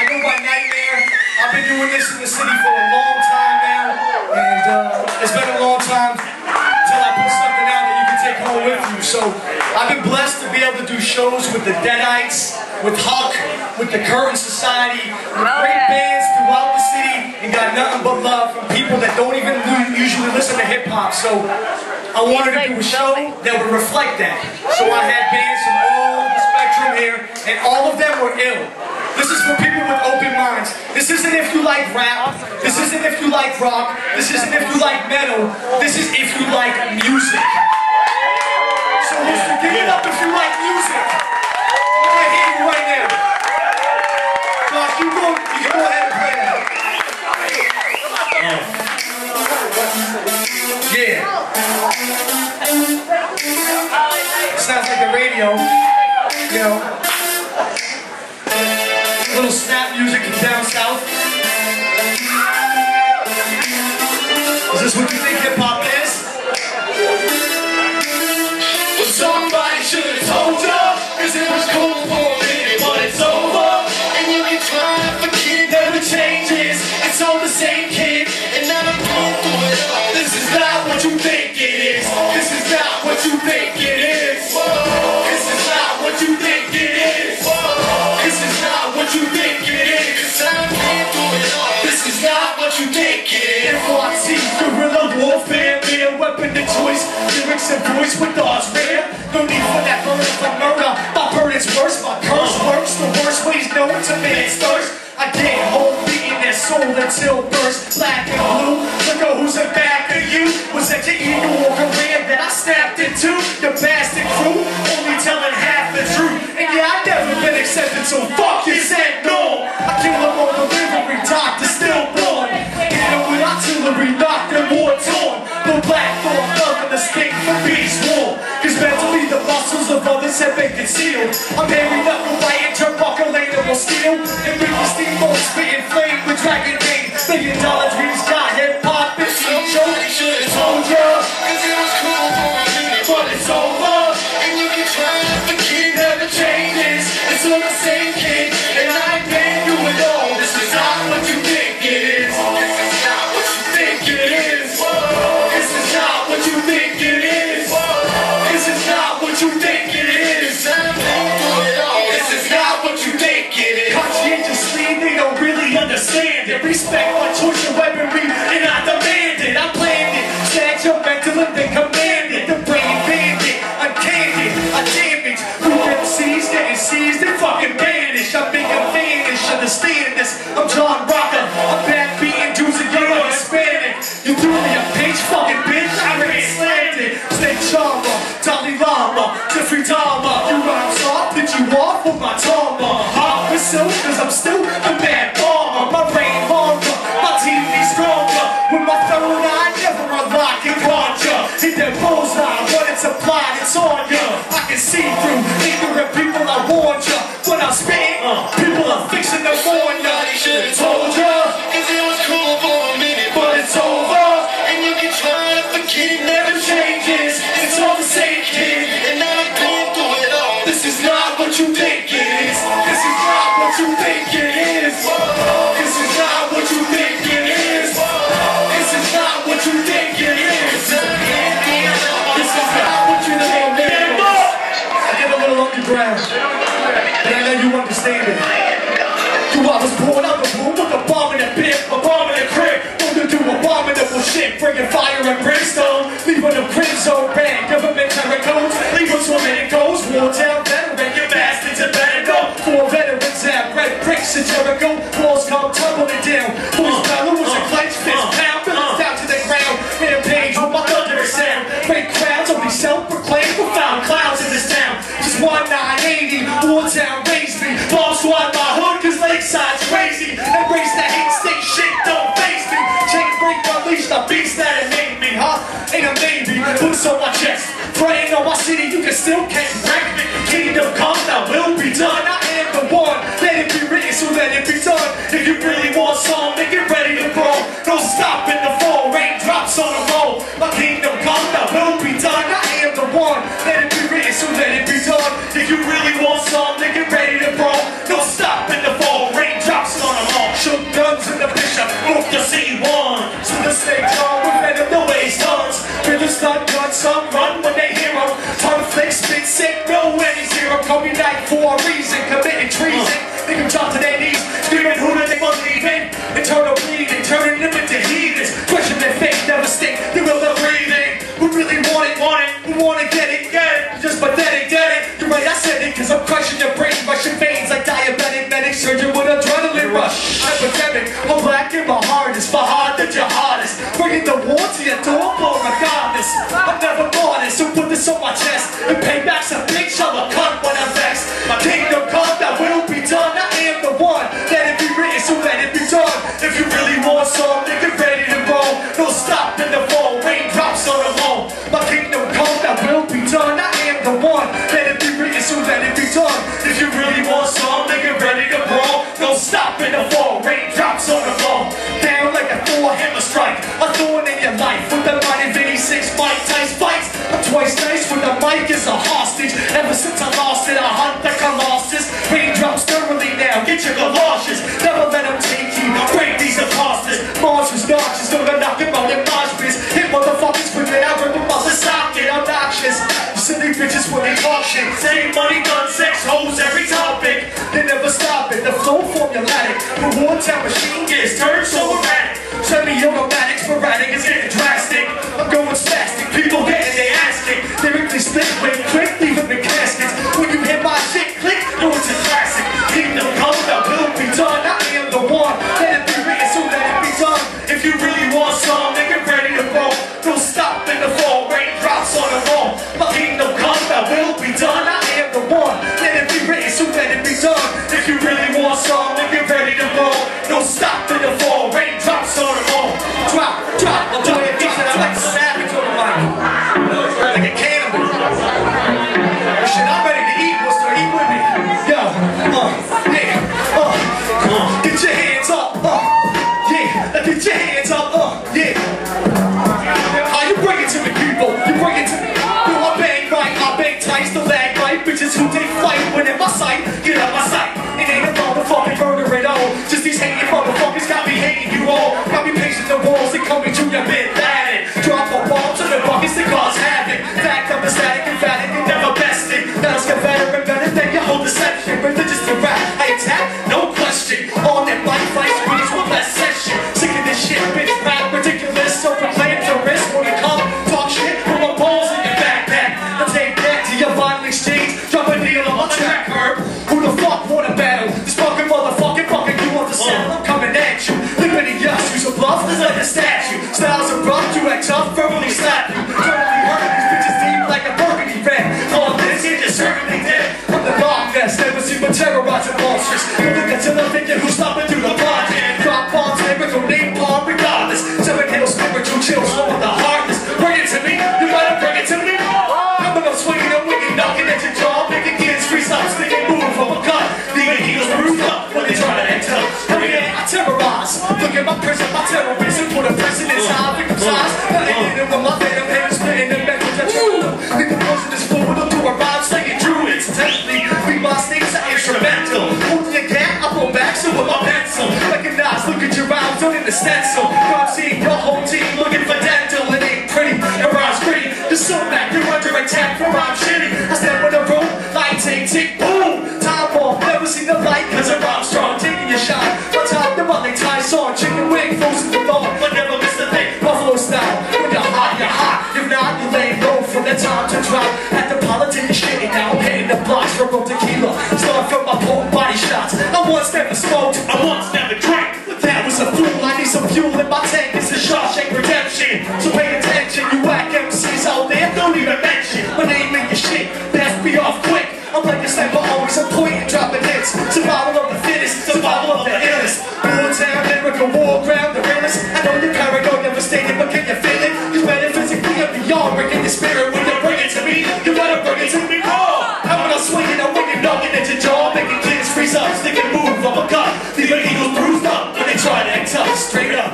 go by Nightmare. I've been doing this in the city for a long time now, and it's been a long time until I put something out that you can take home with you. So I've been blessed to be able to do shows with the Deadites, with Huck, with the Curtain Society, with great bands throughout the city, and got nothing but love from people that don't even usually listen to hip-hop. So I wanted to do a show that would reflect that. So I had bands from all the spectrum here, and all of them were ill. This is for people with open minds. This isn't if you like rap. This isn't if you like rock. This isn't if you like metal. This is if you like music. So listen, give it up if you like music. I'm gonna hear you right now. Josh, you go ahead and play that. Yeah. Sounds like the radio, you know. Little snap music from down south. Is this what you think hip-hop is? Well, somebody should have told ya, cause it was cool for a minute, but it's over. And you can try to forget, never changes. It's all the same kid, and now I'm going through it all. This is not what you think it is. This is not what you think it is. This is not what you think it is. This is not what you think it is. This is not what you think it is. NYC, guerrilla warfare, mere weapon of choice. Lyrics and voice with odds rare. No need for that murder for murder. My burden's worse, my curse works. The worst ways known to man's thirst. I get home beating their soul until burst. Black and blue, look at who's in back of you. Was that your ego or career that I snapped into? Your bastard crew, only telling half the truth. And yeah, I never been accepted, so fuck you said no. I kill them on delivery, doctor still born. Hit them with artillery, knock them war torn. The black thorn, love and the sting for beast war. Cause mentally the muscles of others have been concealed. I'm Harry Knuckle, fighting turnbuckle, later steel. And Ricky Steamboat spitting flame with Dragon King. $1 billion dreams got hip hop, it's no joke. They should have told ya, cause it was cool for a minute, but it's over. And you can try to forget, never changes. It's all the same kid, and I can't do it all. This is not what you think it is. This is not what you think it is. This is not what you think it is. This is not what you think it is. This is not what you think it is. Conscientiously, they don't really understand it. Respect my choice of weaponry, and I demand it. I planned it. Snatch your mental and then command it. The brain bandit, uncandid, I damage. Who MCs getting seized and fucking banished. I'm making vanish, understand this. I'm John Rocker. I'm back beating dudes and you're Hispanic. You threw me a pinch, fucking bitch. I already slammed it. Snake Charmer, Dalai Lama, Jeffrey Dahmer. You rhyme so I'll pitch you off with my Tama. Hot with silk, cause I'm still a bad bomber. My brain longer, my TV stronger. With my third eye, never unlock and conjure. Hit that bullseye, when it's applied, it's on ya. I can see through ignorant people, I warned ya. When I'm spitting, people are fixing to warn ya. They should've told ya, cause it was cool for a minute, but it's over. And you can try to forget, it never changes. It's all the same kid, and now I'm going through it all. This is not what you think it is. This is not what you think it is. This is not what you think it is. This is not what you think it is. This is not what you think it is. I get a little underground, and I know you understand it. You I was born out the womb with a bomb in the pit, a bomb in the crib. Don't do abominable shit, bringing fire and brimstone. Leaving them crib zone bang, government terror codes. Leave us when it goes. Wartown veteran, you bastards are better go. 4 veterans have red bricks in Jericho. Walls come tumbling down. Boys battle was a clenched fist pound. Bullets down to the ground. Rampage with my thunderous sound. Great crowds only self-proclaimed profound clowns in this town. Just 1980, Wartown raised me. Bomb squad my hood, cause Lakeside's crazy. Embrace that hate state shit, don't face me. Chains break, unleash the beast that it made me, huh? Ain't a maybe, boots on my chest. Praying on my city, you can still can't wreck me. Kingdom come, that will be done. I am the one, let it be written, so let it be done. If you really want some, make it ready to roll. Don't stop in the fall, raindrops on the roll. My kingdom come, that will be done. I am the one, let it be written, so let it be done. If you really want some, make it ready to roll. Don't stop in the fall, raindrops on life for a reason, committing treason. Nigga drop to their knees, screaming who do they believe in? Eternal bleeding, turning them into heathens. Question their faith, devastate, they will the breathing. We really want it, we wanna get it, just pathetic, get it. You're right, I said it, cause I'm crushing your brain, rushing veins like diabetic medic, surgeon with adrenaline rush. Epidemic, I'm black in my heart is for hard that you're hardest. Bringing the war to your door, blow regardless. I'm never honest, so put this on my chest. And payback's a big shove of cunt when I'm vexed. My kingdom come, that will be done. I am the one, let it be written, so let it be done. If you really want some, nigga ready to roll. No stop in the fall, raindrops on the wall. My kingdom come, that will be done. I am the one, let it be written, so let it be done. If you really want some, nigga ready to brawl. No stop in the fall, raindrops on the wall. Down like a Thor hammer strike, a thorn in your life. With the mighty Vinny 6 Mike Tyson fights. I'm twice nice with the mic as a hostage. Ever since I lost it, I hunt the colossus. Raindrops thoroughly now, get your galoshes. Never let them take you, break these imposters. Monsters, noxious, don't knock them out in mosh pits. Hit motherfuckers with it, I rip them off the socket. I'm noxious, you silly bitches when they talk shit. Same money, gun, sex, hoes, every topic. They never stop it, the flow formulatic. The wartime machine gets turned so erratic. Semi-automatic, sporadic, it's getting drastic. I'm going spastic, people getting their ass kicked. Lyrically split, quick, leaving the caskets. When you hear my shit click, know it's a classic. Kingdom come, that will be done. I am the one, let it be written, so let it be done. If you really want some, nigga ready to roll. Don't stop in the fall, raindrops on the wall. My kingdom come, that will be done. I am the one, let it be written, so let it be done. If you really want some, nigga ready to roll. Don't stop in the fall, raindrops on the wall. Drop, I'm doing it decent, I like the savage on the mic. Like a cannibal. Shit, I'm ready to eat, what's to eat with me? Yo, yeah, get your hands up, yeah, get your hands up, yeah. You bring it to me, people, you bring it to me. Do I bang right, I bang tight, the lag right. Bitches who take flight when in my sight, get out my sight. It ain't a motherfucking murder at all. Just these hating motherfuckers got me hating you all. Got me pacing the walls and coming to your bed Latin. Drop a bomb to the buckets that cause havoc. Fact, I'm ecstatic, emphatic, and never bested. Now let's get better and better than your whole deception. Religious to rap, I attack, no question. On that mic, fight squeeze with less session. Sick of this shit, bitch, rap ridiculous. So proclaim your risk when you come. Talk shit, put my balls in your backpack. I'll take that to your violent exchange. Drop a needle on my track, herb. Who the fuck wanna battle? This fucking motherfucking you want the sound. I'm coming at you. Liberty, yes, use a bluff, like a statue. Styles are rough, you act tough, verbally slap you. Totally hurt, these bitches deep like a burgundy red. All this, you're just certainly dead. I'm the dog nest, never seen but terrorizing monsters. You look at the thinking who's stopping through the project. Drop bombs, lyrical name palm, regardless. Seven hills, spiritual chills, slow with the heartless. Bring it to me, you gotta bring it to me. I'm swinging and winging, knocking at your jaw, making kids freeze up, sticking move from a gun. Leaving heels bruised up when they try to enter. Every day I terrorize. Look at my prison, my terrorism, put a precedence high, victim size. Now they hit them with my venom, hands splitting the mental detrimental. Leave the poison is full, to arrive, slaying druids. Intentionally, leave my snakes are instrumental. Holding your gap, I pull back, so with my pencil. Recognize, look at your eyes, don't in the stencil. I'm seeing your whole team looking for dental. It ain't pretty, your rhymes gritty. Just so back, you're under attack for rhyme shitty. I step in the room, light tick, tick, boom. Time bomb, never seen the light, cause I'm rhyme strong. Taking your shot, my top, the Monday Tyson. Chicken wing, frozen the bone, but never miss the thing. Buffalo style, when you're hot, you're hot. If not, you lay low for the time to drop. At the politics, shitty now, hitting the blocks for room tequila. Start from my potent body shots. I once never smoked, I once never drank. But that was a fool, I need some fuel in my tank. It's a Shawshank Redemption. So pay attention, you whack MCs out there, don't even mention my name in your shit. Best be off quick. I'm like a sniper, always a point and dropping hits. Survival of the fittest, survival of the illest. Wartime, lyrical war ground, the realest. I know you're paranoid, devastated, but can you feel it? Cause metaphysically and beyond, bringing the spirit when you bring it to me. You gotta bring it to me raw. I'm gonna swing it, I'm winging, knocking at your jaw, making kids freeze up, stick and move, I'm a gun. Leaving eagles bruised up when they try to act tough, straight up.